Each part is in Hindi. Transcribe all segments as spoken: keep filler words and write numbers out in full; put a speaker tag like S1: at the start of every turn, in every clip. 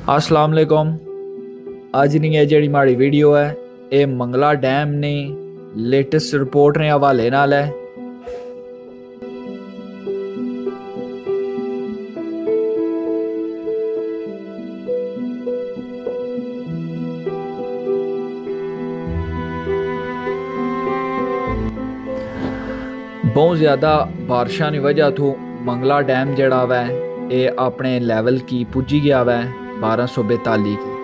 S1: अस्सलाम वालेकुम। अज दी ये जेह्ड़ी माड़ी वीडियो है ये मंगला डैम ने लेटेस्ट रिपोर्ट ने हवाले नाल है। बहुत ज़्यादा बारिशा की वजह तो मंगला डैम जड़ा वै ये अपने लैवल की पुजी गया वै बारह सौ बेताली की।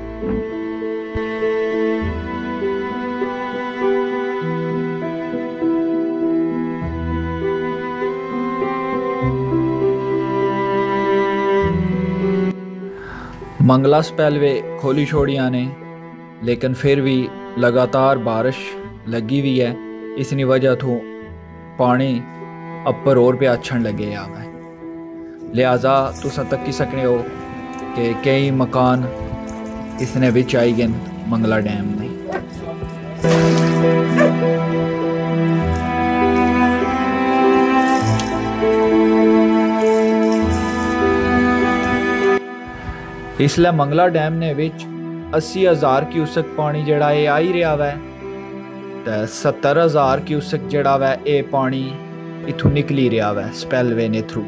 S1: मंगला स्पेलवे खोली छोड़िया ने लेकिन फिर भी लगातार बारिश लगी हुई है। इसकी वजह तो पानी अपर और पे अच्छन लगे आवे, लिहाजा तुसा तक्की सकने हो कि कई मकान इसने विच आई गए मंगला डैम में। इसलिए मंगला डैम ने विच अस्सी हज़ार क्यूसक पानी जड़ा है आई रहा वै ते सत्तर हज़ार क्यूसक जड़ा वै ये पानी इथों निकली रहा वै स्पेलवे ने थ्रू।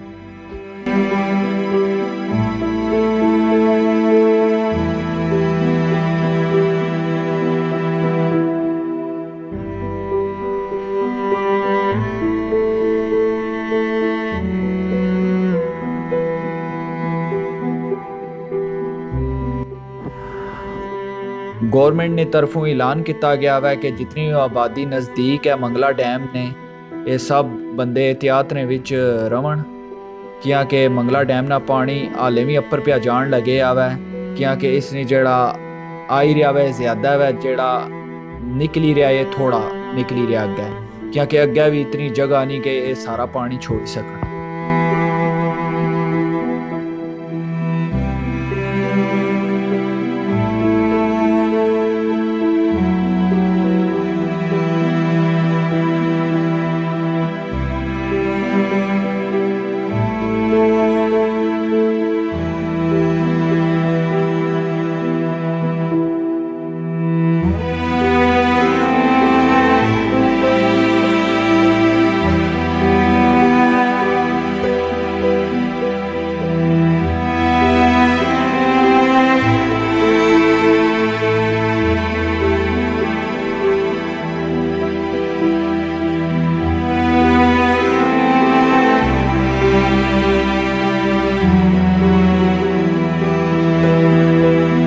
S1: गौरमेंट ने तरफों ऐलान किया गया है कि जितनी आबादी नज़दीक है मंगला डैम ने ये सब बंदे एहतियात ने विच रवन, क्योंकि मंगला डैम ना पानी हाले भी अपर पे जान लगे आवे, क्योंकि इसने जड़ा आई रहा वै ज़्यादा वै जड़ा निकली रहा है थोड़ा निकली रहा अगे, क्योंकि अगे भी इतनी जगह नहीं कि ये सारा पानी छोड़ सकन।